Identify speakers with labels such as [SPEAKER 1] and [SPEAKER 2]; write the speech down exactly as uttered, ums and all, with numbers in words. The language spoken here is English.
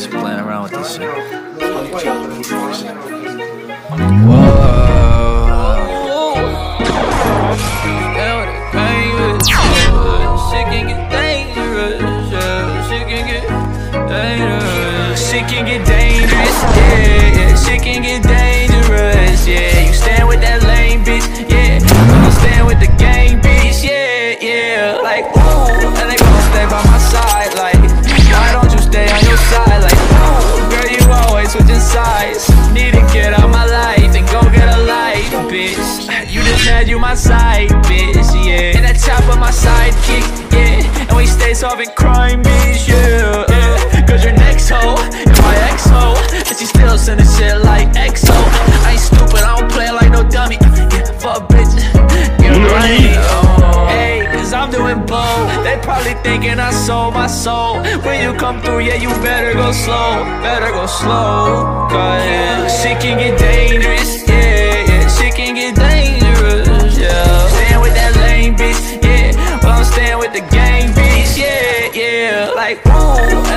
[SPEAKER 1] just playing around with this shit. Shit can get dangerous, yeah. Shit can get dangerous. Shit can get dangerous, yeah, yeah. Shit can get dangerous, yeah. You stand with that lame bitch, yeah. You stand with the gang bitch, yeah, yeah. Like, ooh, and they gon' stay by my side, like, why don't you stay on your side? Like, ooh, girl, you always switching sides. Need to get out my life and go get a life, bitch. You just mad you my side, bitch, yeah. And that chopper my sidekick, yeah. And we stay solving crime, bitch, yeah, yeah. Cause your next hoe is my ex-hoe, and she still sending shit like X O. I ain't stupid, I don't play like no dummy, yeah, fuck bitch, get right. Oh, hey, cause I'm doing blow. They probably thinking I sold my soul. When you come through, yeah, you better go slow, better go slow. Cause shit can get dangerous, yeah, yeah. Shit can get dangerous, yeah. Staying with that lame bitch, yeah. Well, I'm staying with the gang bitch, yeah, yeah. Like, ooh.